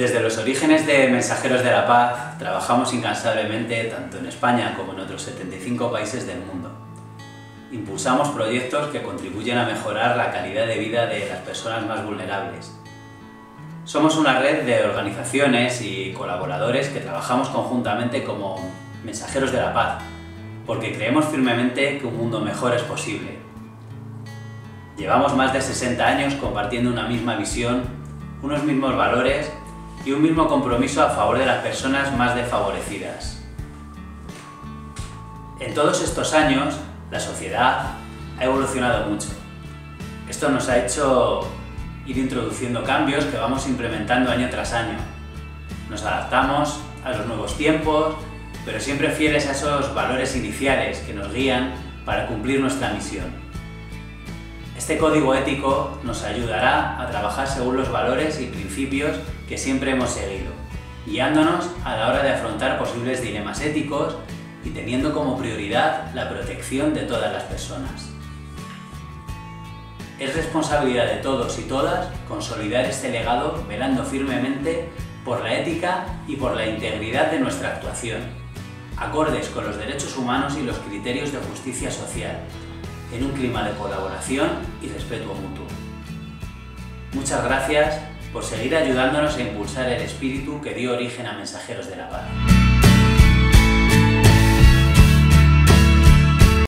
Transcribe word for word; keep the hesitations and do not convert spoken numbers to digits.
Desde los orígenes de Mensajeros de la Paz trabajamos incansablemente tanto en España como en otros setenta y cinco países del mundo. Impulsamos proyectos que contribuyen a mejorar la calidad de vida de las personas más vulnerables. Somos una red de organizaciones y colaboradores que trabajamos conjuntamente como Mensajeros de la Paz, porque creemos firmemente que un mundo mejor es posible. Llevamos más de sesenta años compartiendo una misma visión, unos mismos valores y un mismo compromiso a favor de las personas más desfavorecidas. En todos estos años, la sociedad ha evolucionado mucho. Esto nos ha hecho ir introduciendo cambios que vamos implementando año tras año. Nos adaptamos a los nuevos tiempos, pero siempre fieles a esos valores iniciales que nos guían para cumplir nuestra misión. Este código ético nos ayudará a trabajar según los valores y principios que siempre hemos seguido, guiándonos a la hora de afrontar posibles dilemas éticos y teniendo como prioridad la protección de todas las personas. Es responsabilidad de todos y todas consolidar este legado velando firmemente por la ética y por la integridad de nuestra actuación, acordes con los derechos humanos y los criterios de justicia social, en un clima de colaboración y respeto mutuo. Muchas gracias por seguir ayudándonos a impulsar el espíritu que dio origen a Mensajeros de la Paz.